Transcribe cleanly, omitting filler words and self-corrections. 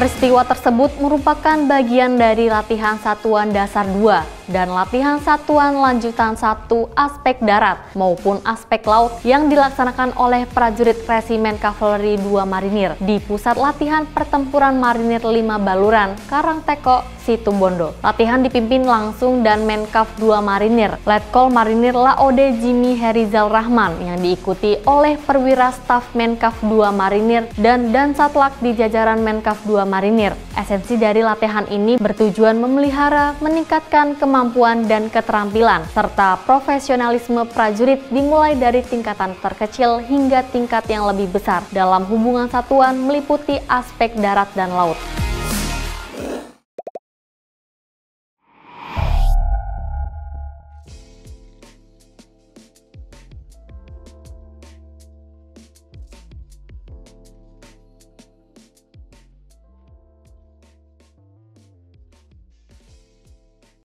Peristiwa tersebut merupakan bagian dari latihan Satuan Dasar 2 dan latihan Satuan Lanjutan 1 aspek darat maupun aspek laut yang dilaksanakan oleh prajurit Resimen Kavaleri 2 Marinir di Pusat Latihan Pertempuran Marinir 5 Baluran, Karangteko, Situbondo. Latihan dipimpin langsung dan Menkав 2 Marinir, Letkol Marinir Laode Jimmy Herizal Rahman yang diikuti oleh perwira staf Menkав 2 Marinir dan Dansatlak di jajaran Menkав 2 Marinir. Esensi dari latihan ini bertujuan memelihara, meningkatkan kemampuan dan keterampilan, serta profesionalisme prajurit dimulai dari tingkatan terkecil hingga tingkat yang lebih besar dalam hubungan satuan meliputi aspek darat dan laut.